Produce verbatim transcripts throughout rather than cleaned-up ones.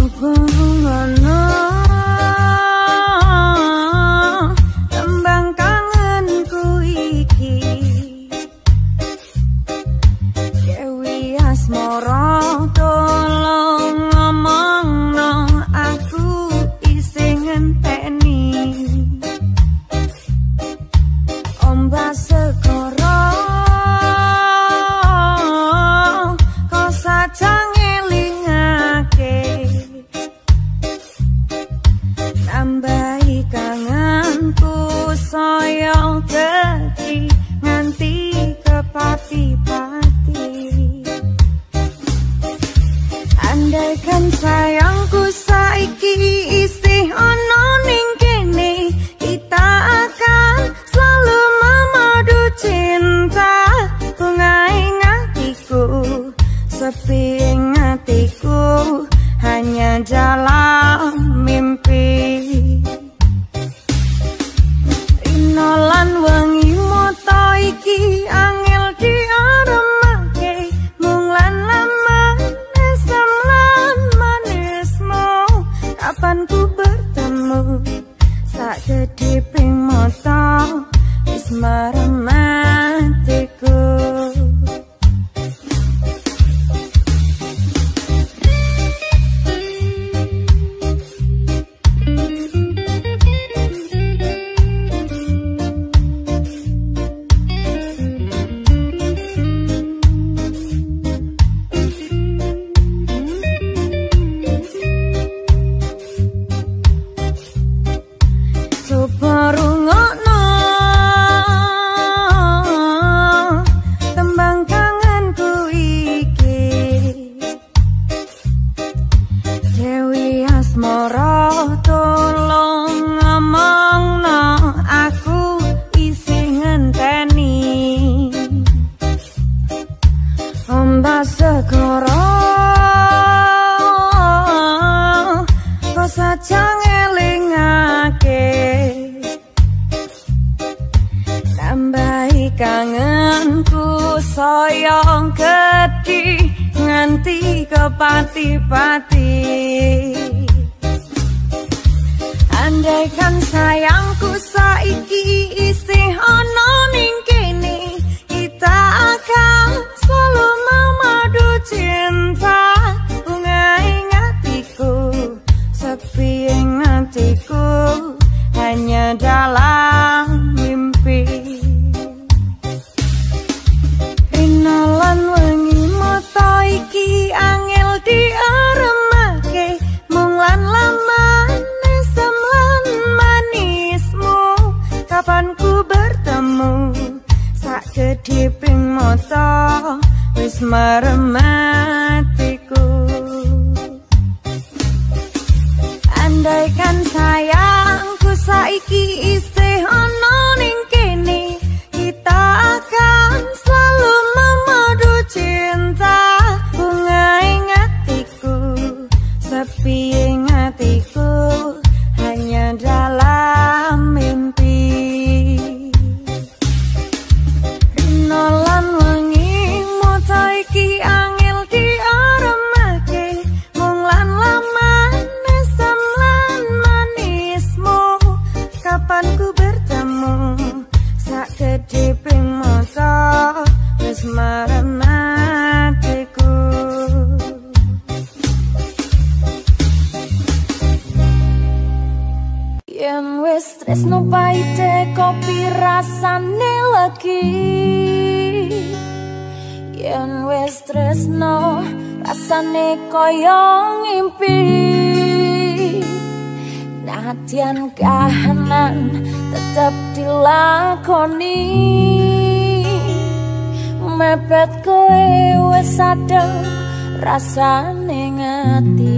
Rasane ngati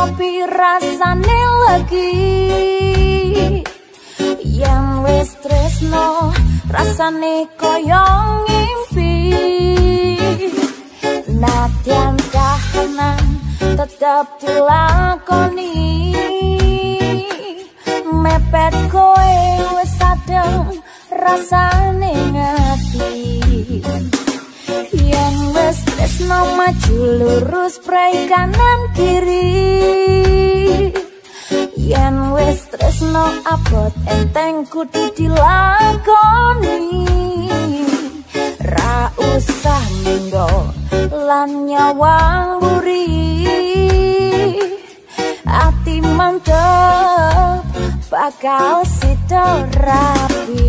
kopi rasane legi. Yang wis tresno rasane koyo ngimpi. Nadyan kahanan tetep dilakoni. Mepet kowe wis adem rasane ngati. Yang wis tresno maju lurus prai kanan kiri. Yang wis tresno abot enteng kudu dilakoni. Ra usah minggo lan nyawang buri. Ati mantep bakal sida rapi.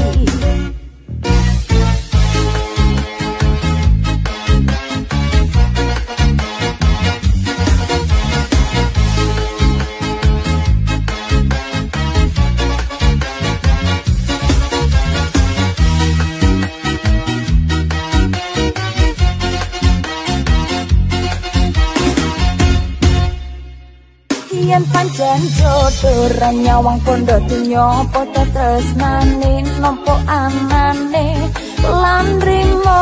Yen pancen jodoh nyawang pondok dunya padha tresnane nampa anane lan rimo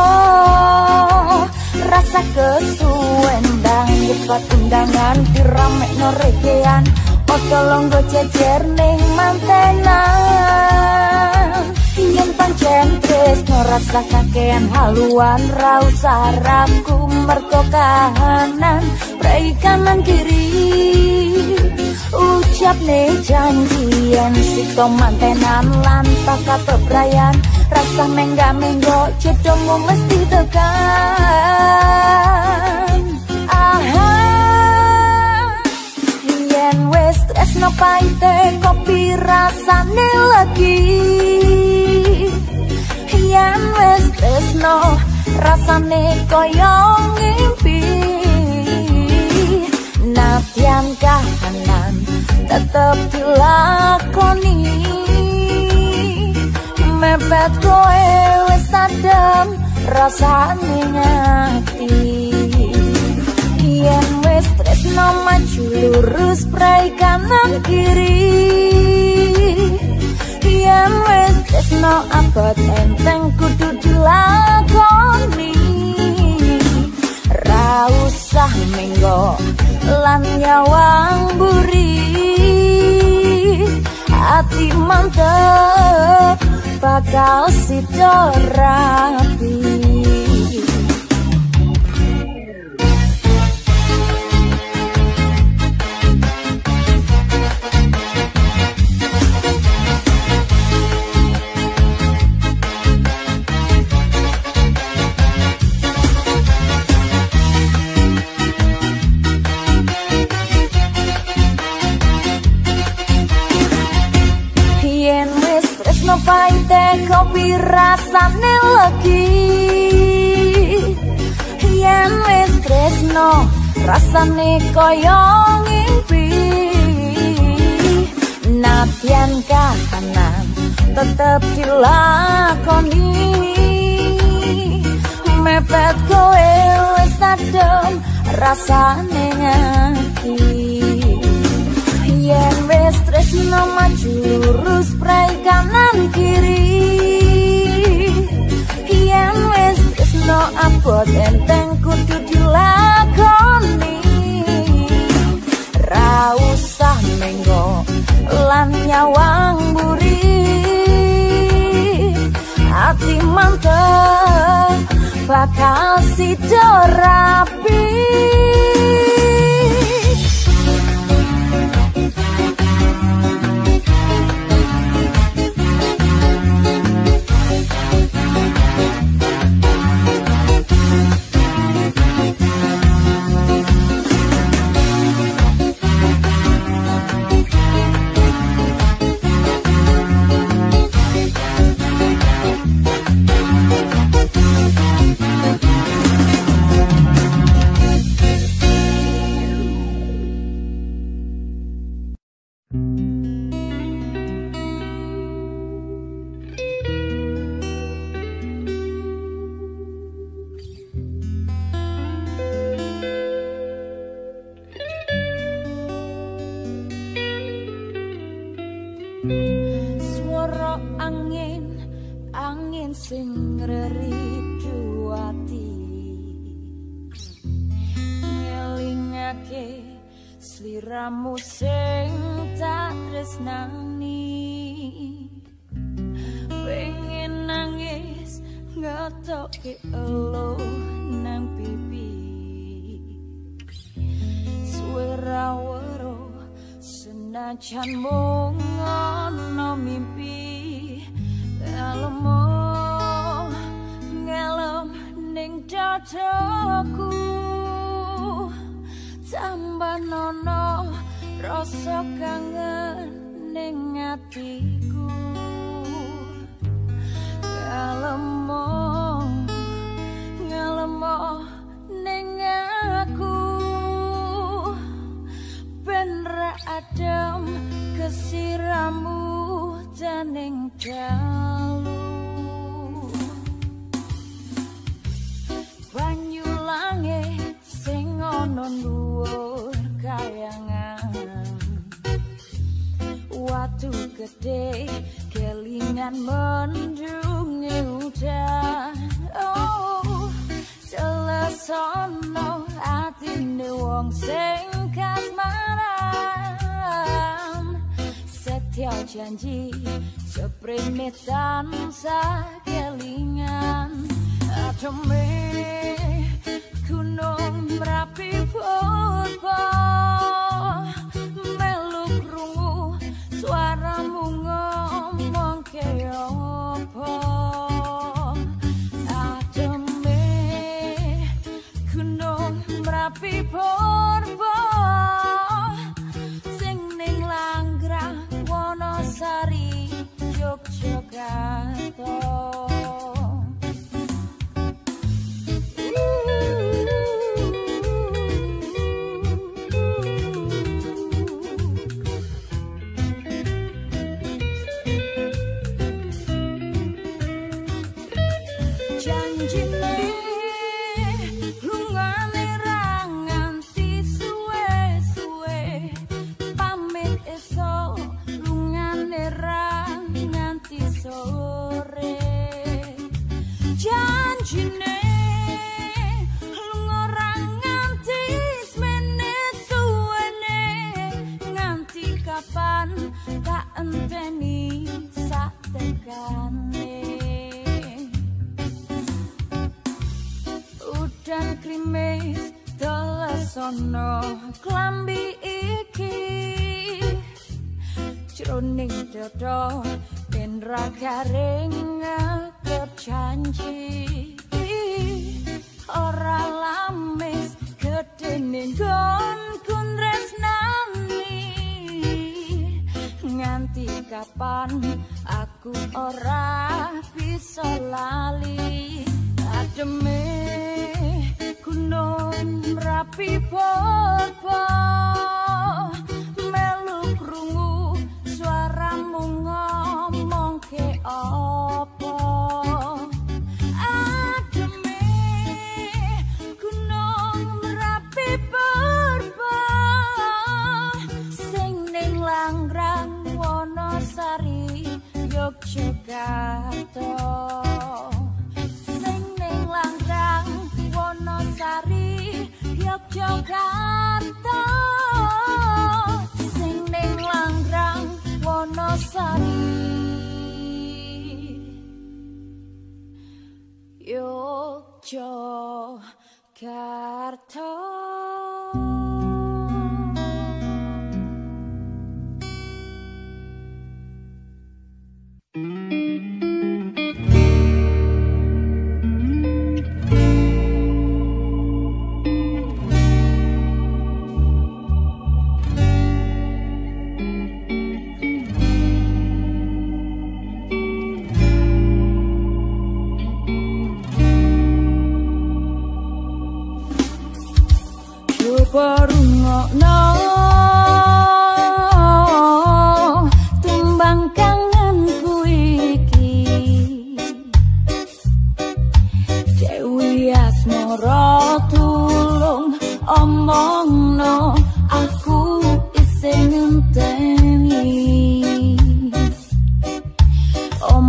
rasa kesuwen ndang nyebat undangan diramekno regean padha longgo jejer ning mantenan. Yen pancen tresno rasa kakean haluan ra usah ragu mergo kahanan prai kanan kiri. Ucap ne janjian sito mantenan lan tak bebrayan rasa mengga-menggo jodohmu mesti tekan. Aha, yen wis tresno paite kopi rasane legi. Yen wis tresno rasane koyo ngimpi. Nadyan kahanan tetep dilakoni. Mepet kowe wis adem rasane ngati. Yen wis tresno maju lurus prai kanan kiri. Yen wis tresno abot enteng kudu dilakoni. Ra usah menggo lan nyawang buri. Ati mantep bakal sida rapi. Paite kopi rasane legi. Yen wis tresno rasane koyo ngimpi. Nadyan kahanan tetep dilakoni. Mepet kowe wis adem rasane ngati. Yen wis tresno maju lurus prai kanan kiri. Yen wis tresno abot enteng kudu dilakoni. Ra usah menggo lan nyawang buri. Ati mantep bakal sida rapi. angin angin sing ngeridu ati ngelingake sliramu sing tak tresnani pengen nangis ngetoke elo nang pipi suara waro senajan mung ana mimpi elmo ngelem ning dadaku tambah nono rasa kangen ning atiku ngelemo ngelemo ning aku ben ra adem kesiramu janing dalu banyu langit sing ana dhuwur kayangan watu gede kelingan mendungi udan oh jelasono atine wong sing kasmaran setia janji seprene tansah kelingan atome gunung merapi purba melu krungu suaramu ngomong keopo atome gunung merapi purba sing ning Langgrang Wonosari Yogyakarta udan krimis telesono klambi iki jroning dada ben ra garing ngekep janji ora lamis gedene nggonku tresnani nganti kapan aku ora bisa lali ademe gunung merapi purba melu krungu suaramu ngomong ke apa ademe gunung merapi purba sing ning Langgrang Wonosari Yogyakarta sing ning Langgrang Wonosari Yogyakarta sing ning Langgrang Wonosari Yogyakarta Porungokno tumbang kangenku iki Dewi Asmara tulung omongno aku isih ngenteni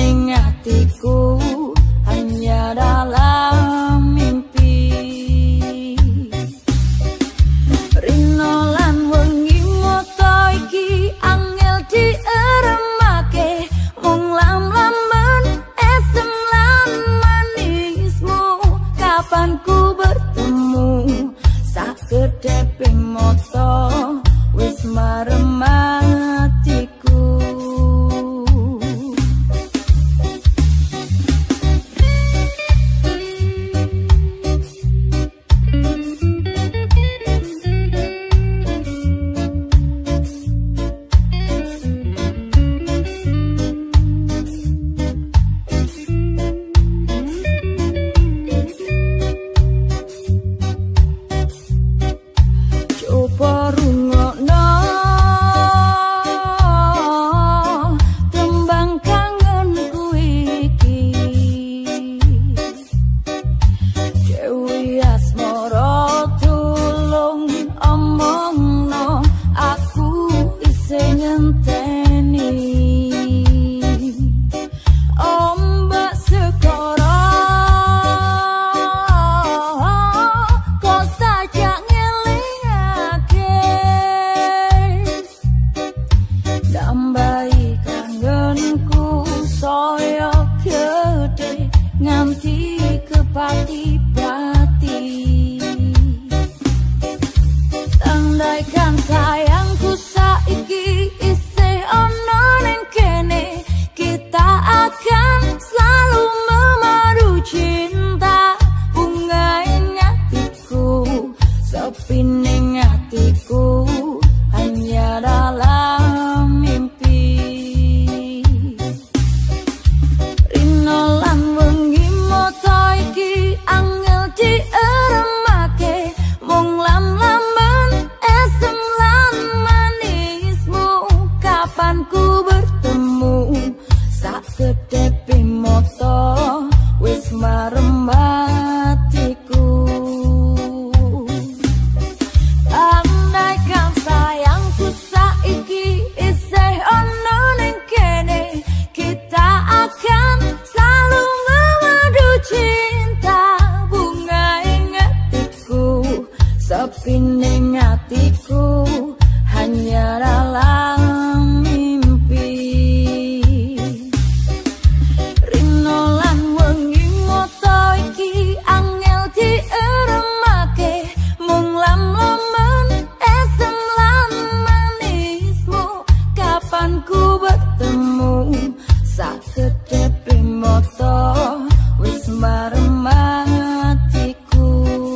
ning hatiku hanya dalam mimpi. Rino lan wengi moto iki angel dieremake, mung lam-laman esem lan manismu. Kapan ku bertemu sakedeping moto wis marem hatiku. Coba rungokno tembang kangenku iki, Dewi Asmara tulung omongno aku isih ngenteni. Ombak segara kok saja ngelingake, nambahi kangenku saya gede nganti kepati-pati. Tandaikan sayangku saiki isih ono ning kene, kita akan selalu memadu cinta. Bunga ing hatiku, sepi ning hatiku hanya dalam mimpi. Rino lan wengi moto iki angel dieremake, mung lam-laman esem lan manismu. Kapan ku bertemu sakedeping moto wis marem hatiku. Andaikan sayangku saiki isih ono ning kene, kita akan selalu memadu cinta. Bunga ing hatiku, sepi ning hatiku hanya dalam mimpi. Rino lan wengi moto iki angel dieremake, mung lam-laman esem lan manismu. Kapan ku bertemu sakedeping moto wis marem hatiku.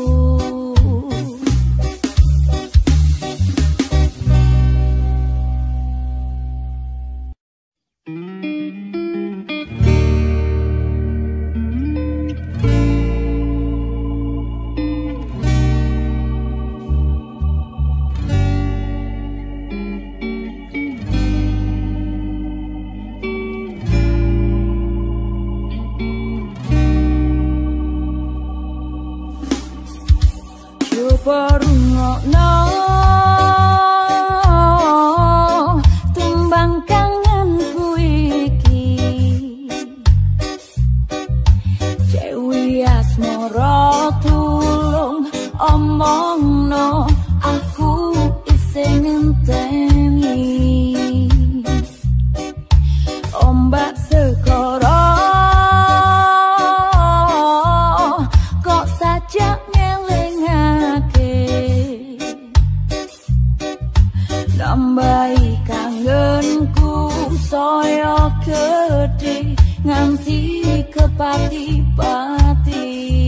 Coba rungokno tembang kangenku iki, Dewi Asmara tulung omongno aku isih ngenteni. Ombak segara kok saja ngelingake, nambahi kangenku saya gede nganti kepati-pati.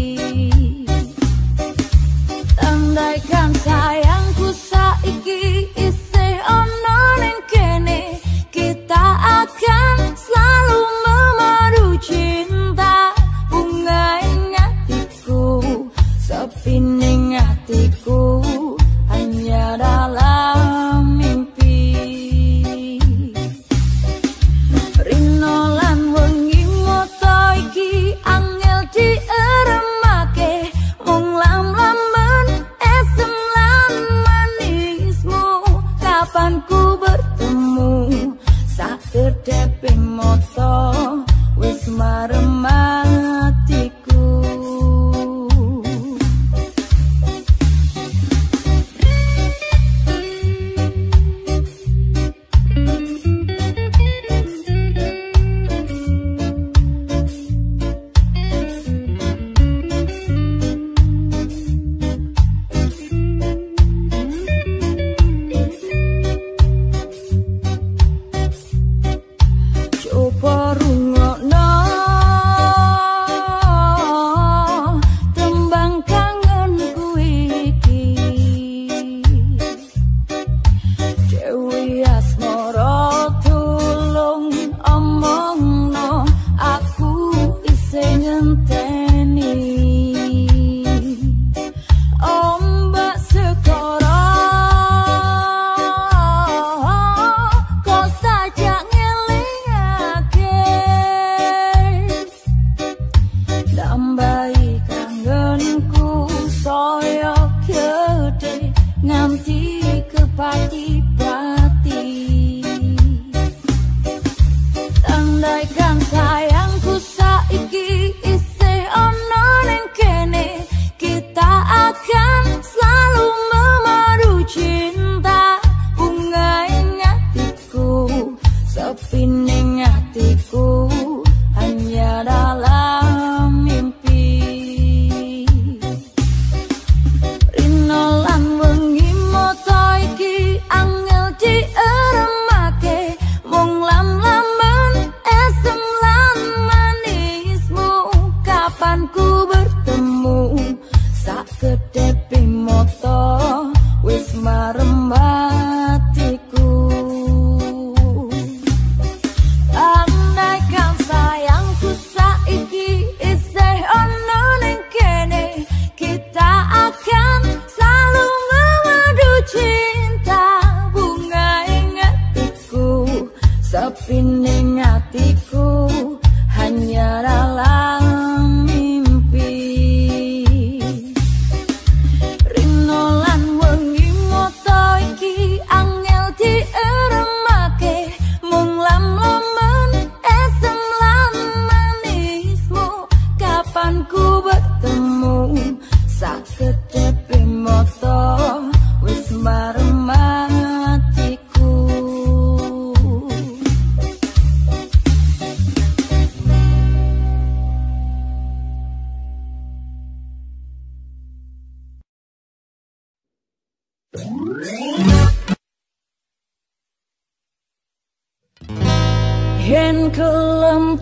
Tandaikan sayangku saiki isih ono ning kene, kita akan selalu memadu cinta. Bunga ing hatiku, sepi ning hatiku hanya dalam mimpi. Rino lan wengi moto iki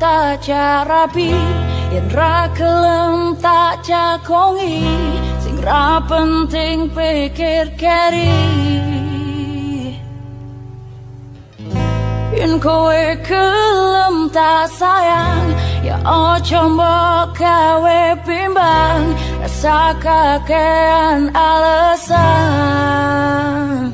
tak jarapi, yen ra gelem tak jagongi, sing ra penting pikir keri. Yen kowe gelem tak sayang, ya ojo mbok gawe bimbang, rasa kakean alasan.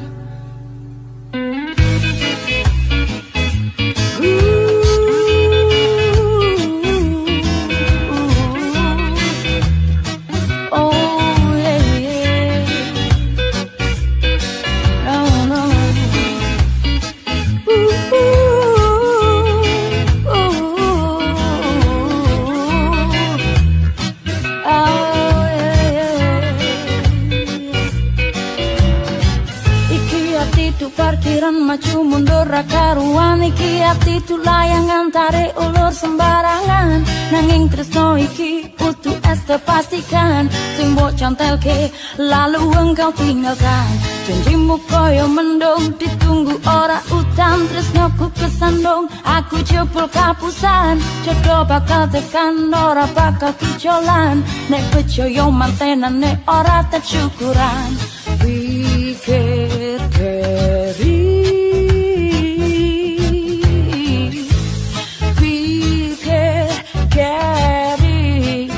Parkiran maju mundur karuan, iki ati tu layangan tarik ulur sembarangan. Nanging tresno iki kudu es terpastikan, sing mbok cantelke lalu engkau tinggalkan. Janjimu koyo mendung ditunggu ora udan, tresnoku kesandung aku jebul kapusan. Jodoh bakal tekan ora bakal kicolan, nek percaya mantenan nek ora tak syukuran. Pikir keri, pikir keri,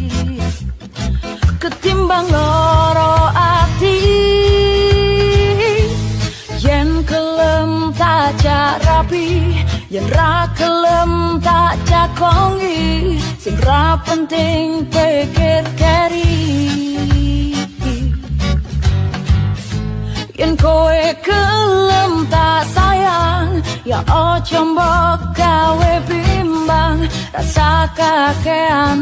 ketimbang loro ati, yen kelem tak jarapi, yen ra kelem tak jagongi, sing ra penting pikir keri. Yen kowe gelem tak sayang, ya ojo mbok gawe bimbang, rasa kakean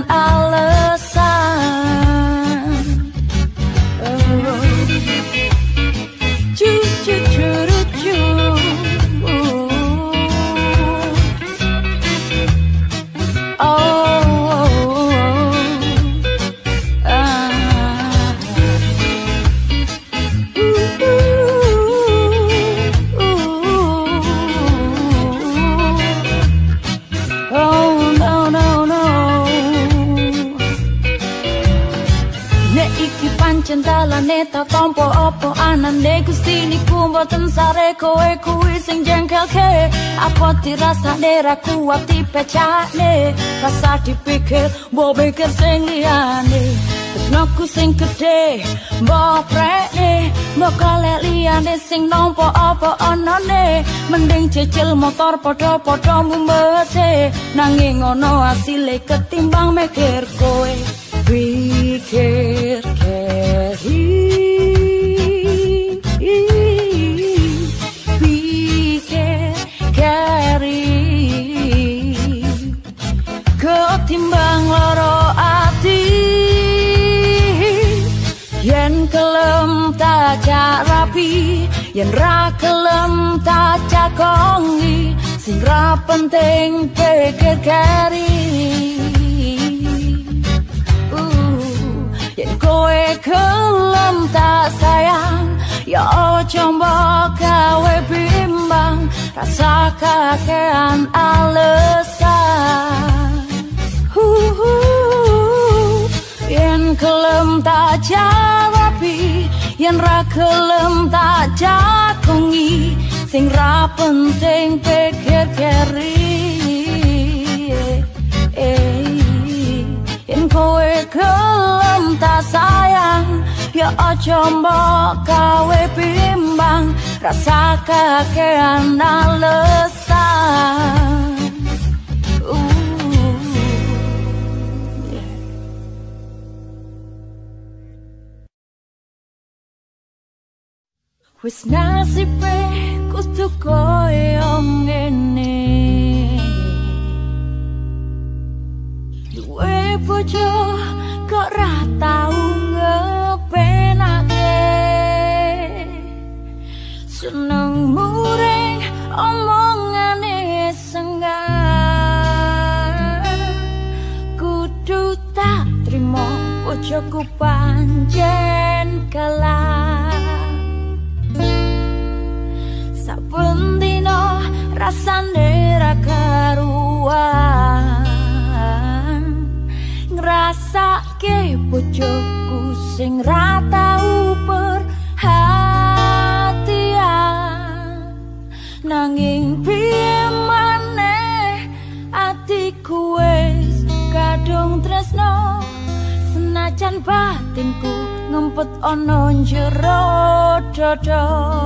alasan. Oh. Cu cu curu cu. Oh. Centalane ta tompo opo anane Gusti niku mboten sare kowe kuwi sing jengkelke. Apa dirasane ra kuat dipecane, rasa dipikir mbok pikir sing liyane. Tresnoku sing gedhe mbok prene, mbok golek liyane sing nampa apa anane. Mending cecil motor padha-padha mumbete, nanging ono asile ketimbang mikir kowe. Pikir keri, pikir keri, ketimbang loro ati, yen kelem tak jarapi, yen ra kelem tak jagongi, sing ra penting pikir keri. Yen kowe gelem tak sayang, ya ojo mbok gawe bimbang, rasa kakean alasan. Yen gelem tak jarapi, yen ra gelem tak jagongi, sing ra penting pikir keri. Yen kowe gelem tak sayang, ya ojo mbok gawe bimbang, rasa kakean alasan. Wis nasibe kudu koyo ngene, duwe bojo kok ra tau ngepenake, seneng muring omongane senggan. Kudu tak trimo bojoku pancen kalah, saben dina rasane ra karuan. bojoku sing ra tau perhatian. Nanging piye maneh atiku wis kadung tresno, senajan batinku ngempet ana njero dada.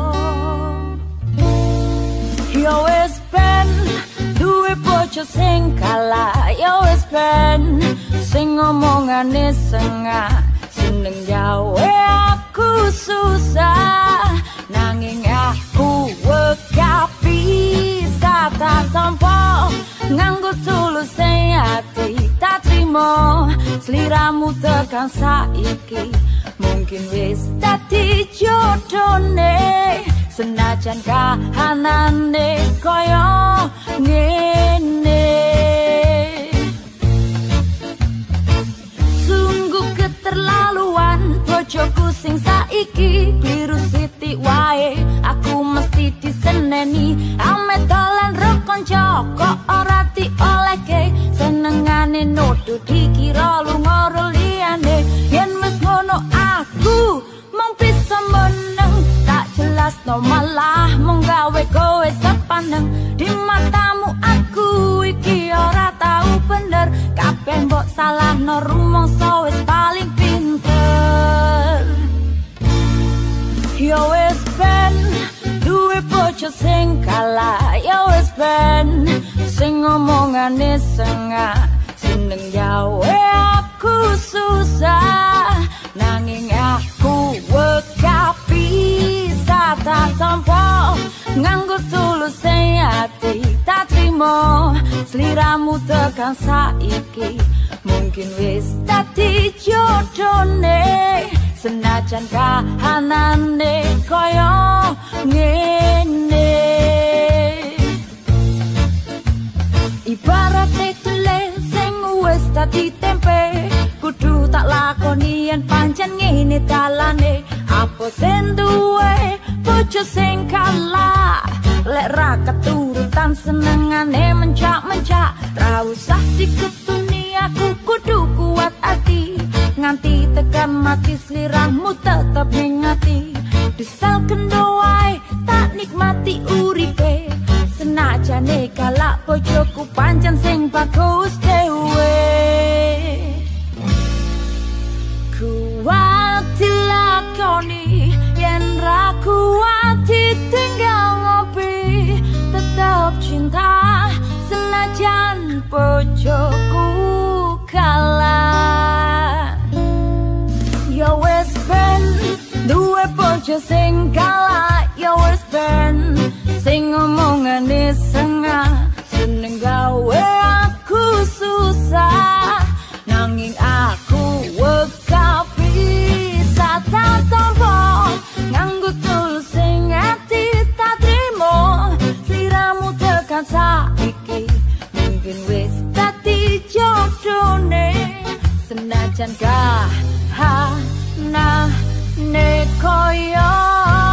Ya wis ben duwe bojo sing kalah, ya wis ben sing ngomongane sengak, seneng gawe aku susah. Nanging aku wegah bisa tak tampa, nganggo tulus hati tak trimo. Sliramu tekan saiki mungkin wis dadi jodone, senajan kahanane koyo ngene. Sungguh keterlaluan bojoku sing saiki, biru siti wae aku mesti diseneni. Ame dolan ro kanca kok ora diolehke, senengane nuduh dikira lunga liyane. Yen wis ngono aku mung bisa meneng, tak jelas no malah mung gawe kowe sepaneng. Di matamu aku iki ora tau bener, kabeh mbok salahno rumangsa wis paling pinter. Ya wis ben duwe bojo sing kalah, ya wis ben sing ngomongane sengak, seneng gawe aku susah. Nanging aku wegah bisa tak tampa, nganggo tulus hati tak trimo. Sliramu tekan saiki mungkin wis dadi jodone, senajan kahanane koyo ngene. Ibarat tele sing wis dadi tempe, kudu tak lakoni yen pancen ngene dalane. Apa sen duwe bojo sing kalah, lek ra keturutan senengane mencak-mencak. Ra usah diketuni aku kudu kuat ati, nganti tekan mati sliramu tetep ning ati. Distal kendo wae tak nikmati uripe, senajane galak bojoku pancen sing bagus dhewe. Kuat dilakoni yen ra kuat ditinggal ngopi, tetap cinta senajan bojoku kalah. Ya wis ben duwe bojo sing kalah, ya wis ben sing ngomongane sengak, seneng gawe aku susah. Nanging aku wegah bisa tak tampa, nganggo tulus sing ati tak trimo. Sliramu tekan saiki mungkin wis dadi jodone, senajan kahanane koyo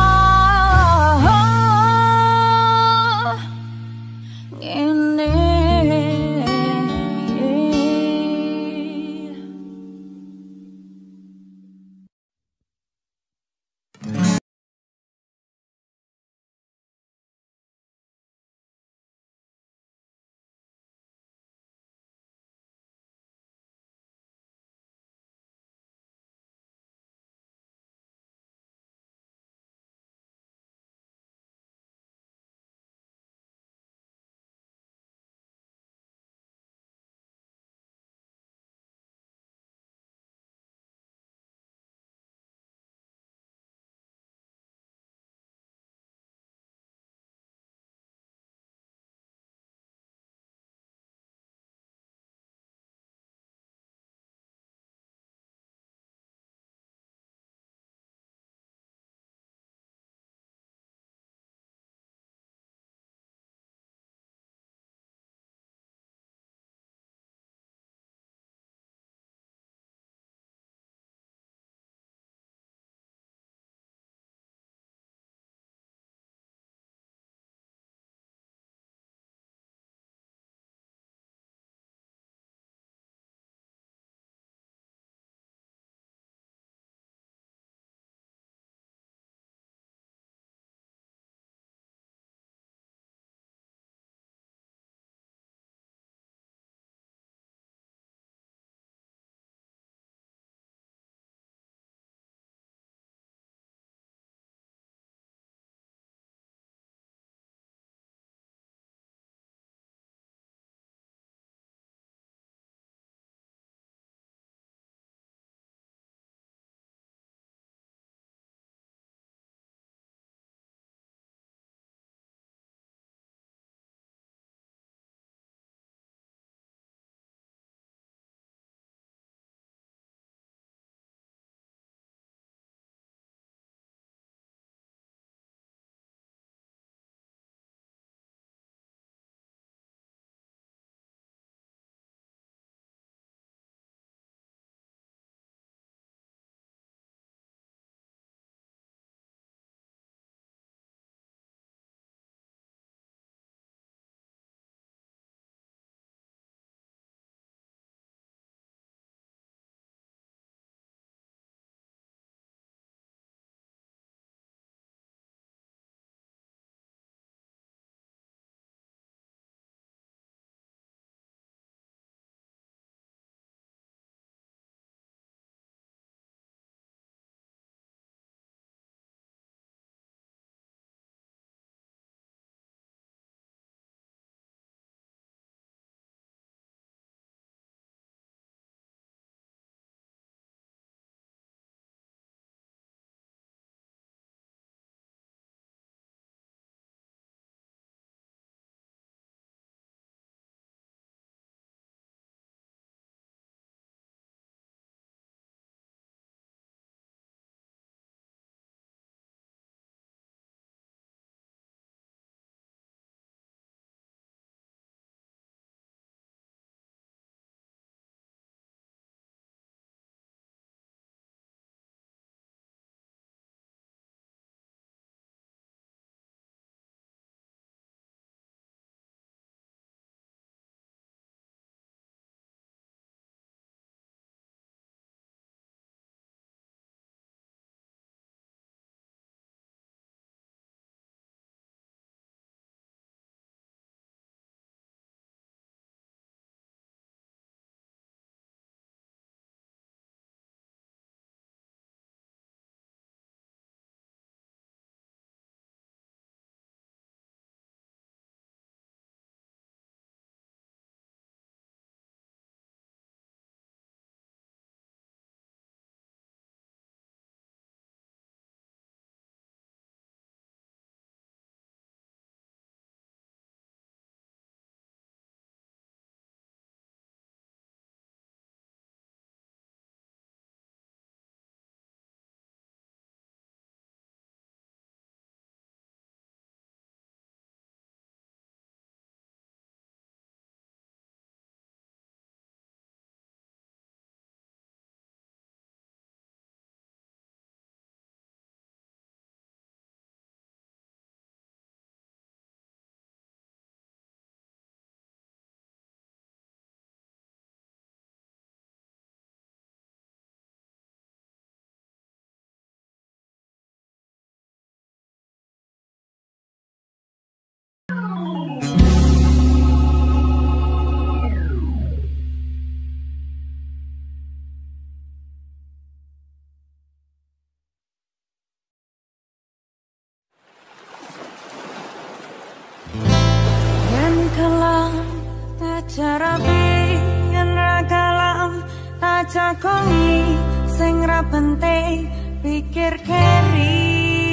cakongi sing ra penting pikir keri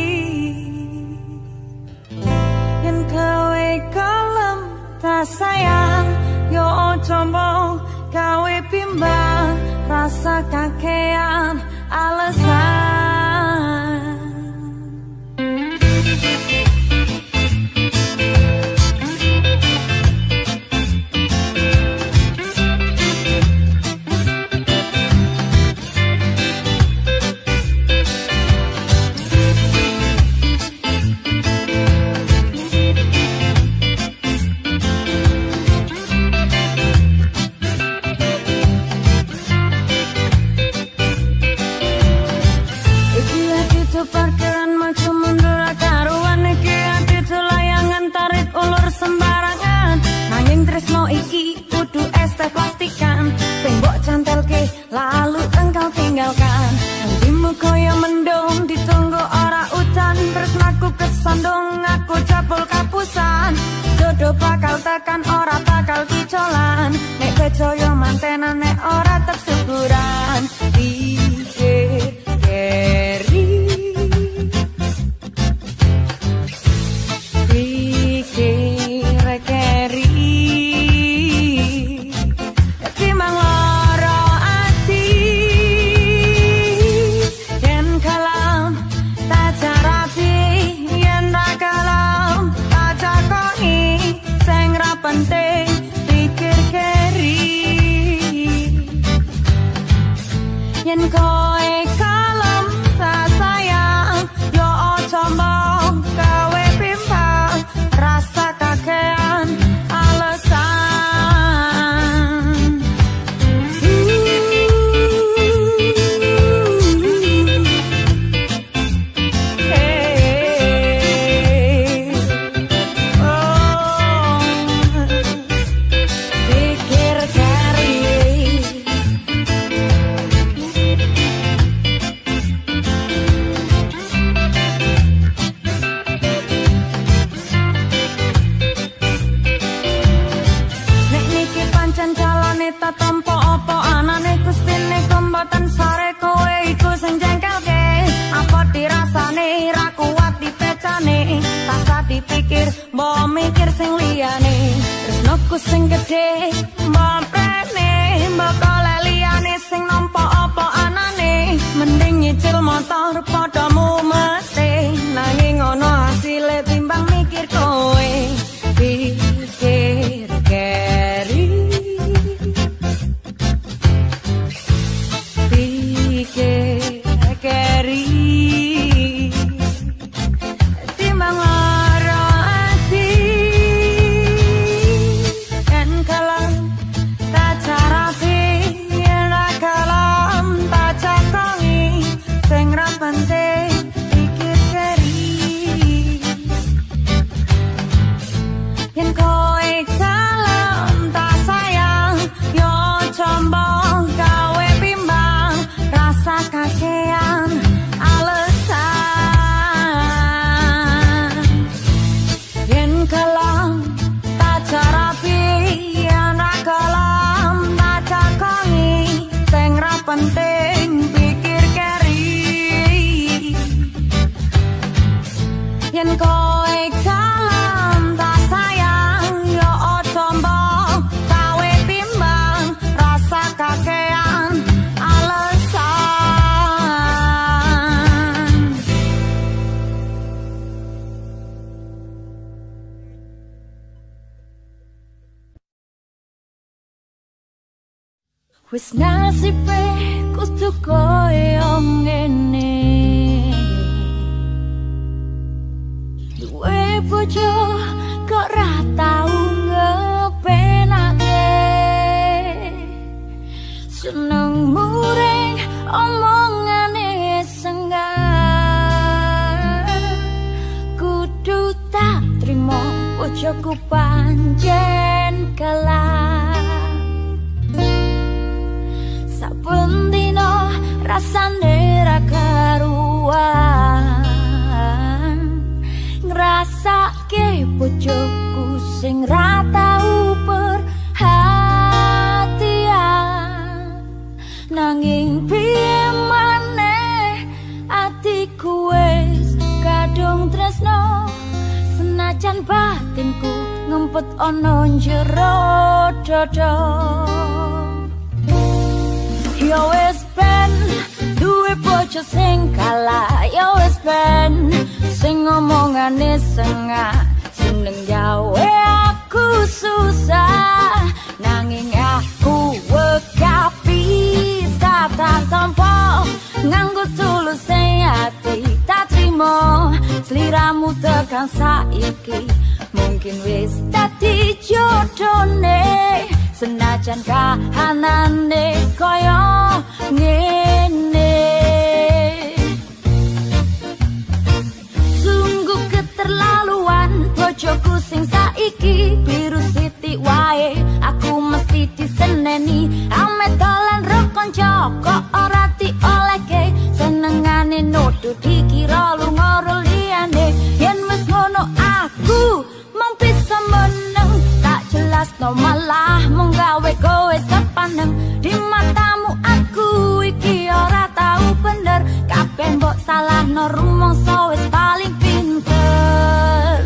yen kowe kalem tak sayang yo coba kowe bimbang rasa kakean alasan parkiran maju mundur karuan iki ati layangan tarik ulur sembarangan nanging tresno iki kudu es teh plastikan sing mbok cantelke lalu engkau tinggalkan janjimu koyo mendung ditunggu ora udan tresnaku kesandung aku jabul kapusan jodoh bakal tekan ora bakal dicolan nek bejoyo mantenan nek ora tersyukuran pikir keri penting pikir keri yen kowe kalem tak sayang yo ojo mbong kowe bimbang rasa kakean alasan tampo opo anane gustine kombatan sare kowe iku sing jengkelke apa dirasane ra kuat dipecane rasa dipikir mbok mikir sing liyane tresnoku sing gedhe mbok prene mbok golek liyane sing nampa apa anane mending nyicil motor padha mumete nanging ono hasile timbang mikir kowe pikir keri keri timbang lara ati kan kalam tak carapi yen ra kalam tak cakongi sing ra penting pikir keri yen kowe kalam tak sayang yo combong kowe bimbang rasa kakean alasan yen kalam tak carapi yen ra kalam tak cakongi sing ra penting pikir keri yen kowe kalam tak sayang yo ojo mbok kowe bimbang rasa kakean wis nasibe kudu koyo ngene duwe bojo kok ra tau ngepenake seneng muring omongane senggan kudu tak trimo bojoku pancen kalah saben dina rasane ra karuan ngrasake bojoku sing ra tau perhatian nanging piye maneh atiku wis kadung tresno senajan batinku ngempet ana njero dada. Yo wis ben duwe bojo sing kalah, yo wis ben sing ngomongane sengak, seneng gawe aku susah, nanging aku wekapi tak tampa nganggo tulus ati tak trimo sliramu tekan saiki mungkin wis dadi jodone senajan kahanane kaya ngene. Sungguh keterlaluan bojoku sing saiki biru siti wae aku mesti diseneni ame dolan ro kanca kok ora diolehke senengane nuduh dikira lunga liyane yen wis ngono aku mung bisa meneng tak jelas no malah mung gawe kowe sepaneng di matamu aku iki ora tau bener kabeh mbok salahno rumangsa wis paling pinter.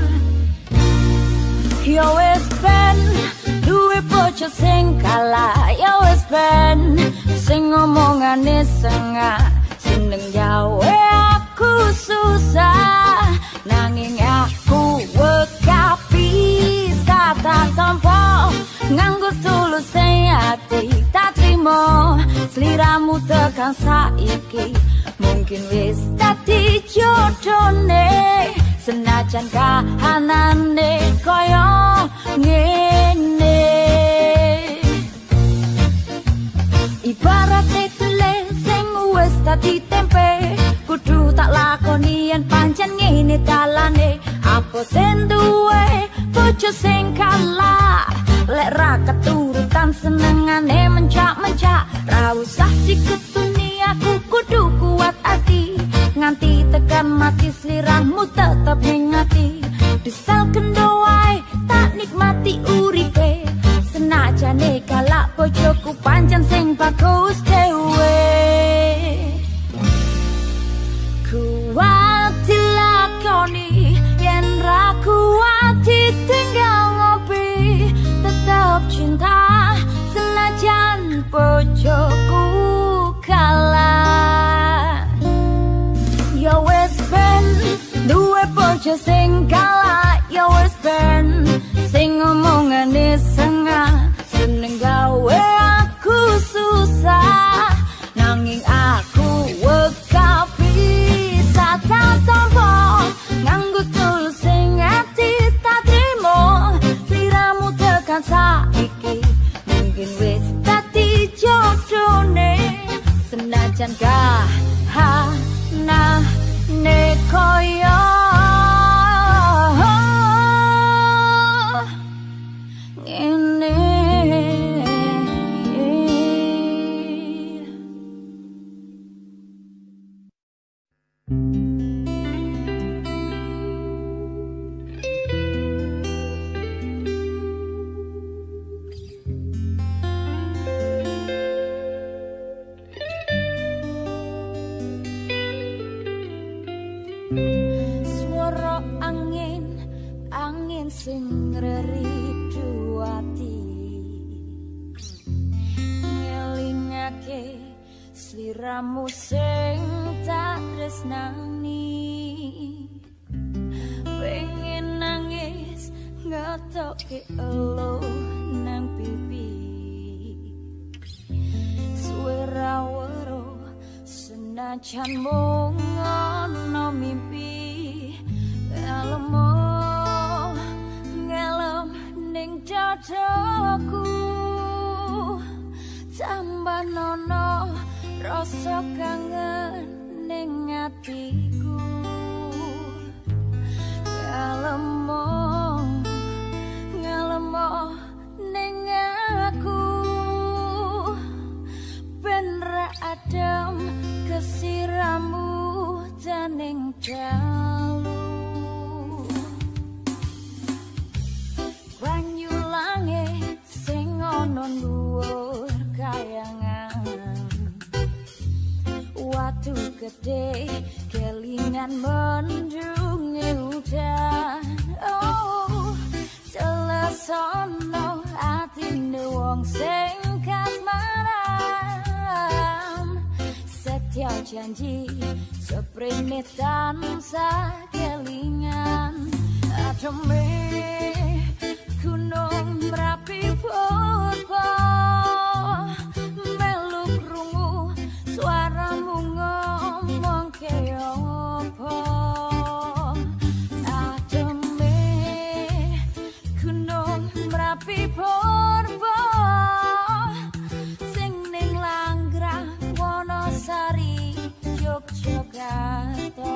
Yo wis ben duwe bojo sing kalah, yo wis ben sing ngomongane sengak, seneng gawe aku susah, nanging aku wekapi tak tampa nganggo tulus ati tak trimo sliramu tekan saiki mungkin wis dadi jodone senajan kahanane kaya ngene. Ibarat tulis sing wis dadi tempe kudu tak lakoni yen pancen ngene dalane apa sen duwe bojo sing kalah lek ra keturutan senengane mencak-mencak ra usah diketuni aku kudu kuat ati nganti tekan mati sliramu tetep ning ati distal kendo wae tak nikmati uripe senajane galak bojoku pancen sing bagus dhewe. Kuat dilakoni yen ra kuat ditinggal ngopi tetap cinta senajan bojoku kalah. Yo wis ben duwe bojo sing kalah, yo wis ben sing ngomongane sengak, seneng gawe aku susah, nanging aku wekapi tak tampa nganggo tulus sing ati tak trimo sliramu tekan saiki mungkin wis dadi jodone senajan kahanane kaya ngene. Suara angin, angin sing ngeridu ati ngelingake sliramu sing tak tresnani pengen nangis ngetoke elo nang pipi suara waro senajan mung ana mimpi ngelemo ngelem ning dadaku tambah nono rasa kangen ning atiku ngelemo ngelemo ning aku ben ra adem kesiramu janing dalu banyu langit sing ana dhuwur kayangan gede kelingan mendungi udan. Oh selesono atine wong sing kasmaran, setia janji seprene tansah kelingan. Ademe gunung Merapi purba melu krungu suaramu ngomong ke apa. Ademe gunung Merapi purba sing ning Langgrah Wonosari Yogyakarta.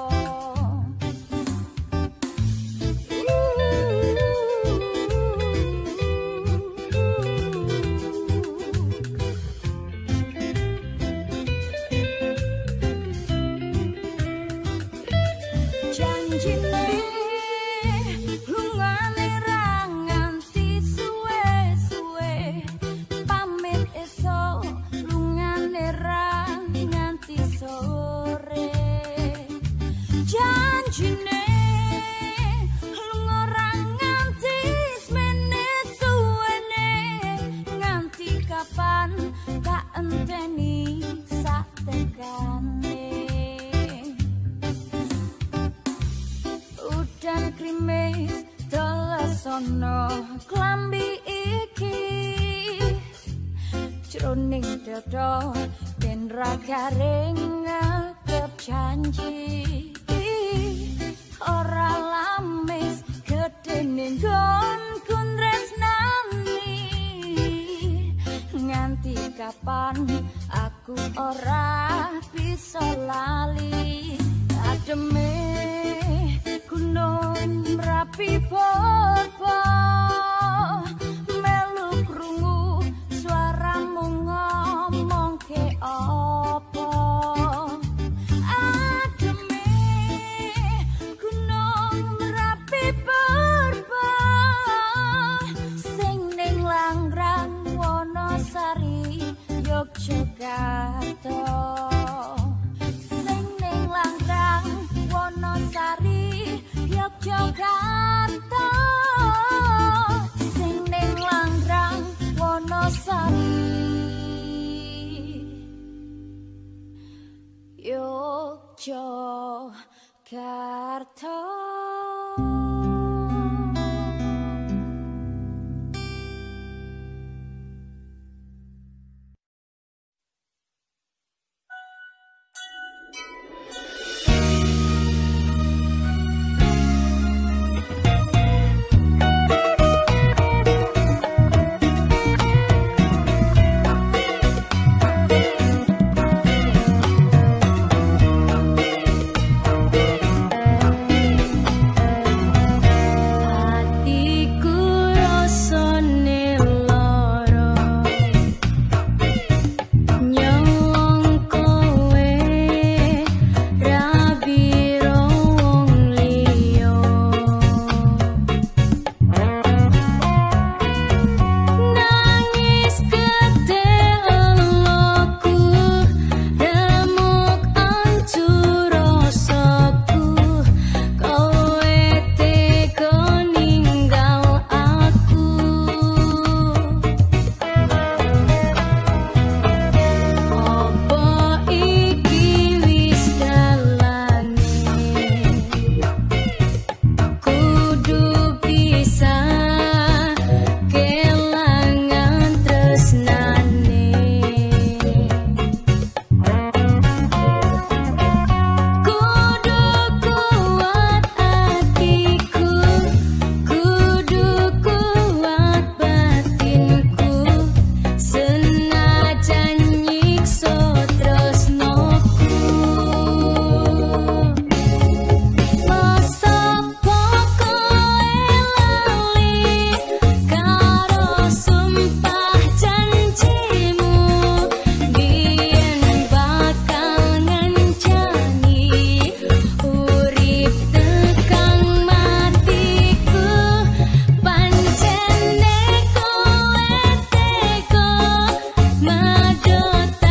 Sono klambi iki jroning dada ben ra garing ngekep janji. Ora lamis gedene nggonku tresnani, nganti kapan aku ora bisa lali. Ademe gunung Merapi purba melu krungu suaramu ngomong ke apa. Ademe gunung Merapi purba sing ning Langgrah Wonosari Yogyakarta. Sing ning Langgrah Wonosari Yogyakarta, sing ning Langgrah Wonosari Yogyakarta. Madot